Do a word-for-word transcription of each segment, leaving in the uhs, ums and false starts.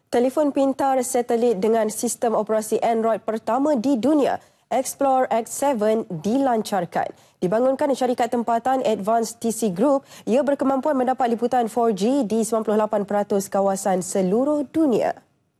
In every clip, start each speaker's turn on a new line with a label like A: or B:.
A: Telefon pintar satelit dengan sistem operasi Android pertama di dunia, Explore X tujuh, dilancarkan. Dibangunkan syarikat tempatan Advanced T C Group, ia berkemampuan mendapat liputan empat G di sembilan puluh lapan peratus kawasan seluruh dunia.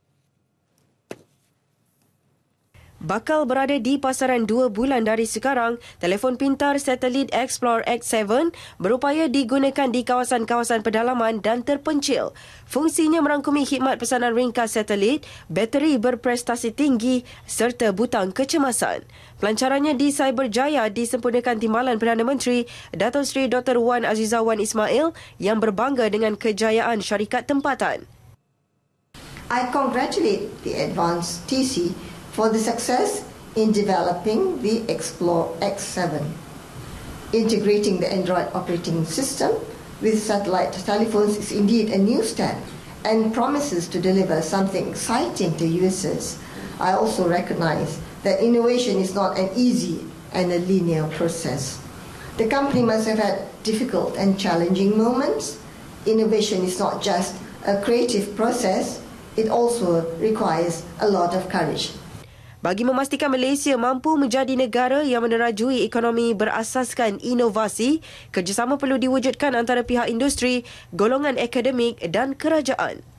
A: Bakal berada di pasaran dua bulan dari sekarang, telefon pintar satelit Explore X tujuh berupaya digunakan di kawasan-kawasan pedalaman dan terpencil. Fungsinya merangkumi khidmat pesanan ringkas satelit, bateri berprestasi tinggi serta butang kecemasan. Pelancarannya di Cyberjaya disempurnakan Timbalan Perdana Menteri Datuk Seri Doktor Wan Aziza Wan Ismail yang berbangga dengan kejayaan syarikat tempatan.
B: I congratulate the Advanced T C for the success in developing the Explore X tujuh. Integrating the Android operating system with satellite telephones is indeed a new step and promises to deliver something exciting to users. I also recognize that innovation is not an easy and a linear process. The company must have had difficult and challenging moments. Innovation is not just a creative process, it also requires a lot of courage.
A: Bagi memastikan Malaysia mampu menjadi negara yang menerajui ekonomi berasaskan inovasi, kerjasama perlu diwujudkan antara pihak industri, golongan akademik dan kerajaan.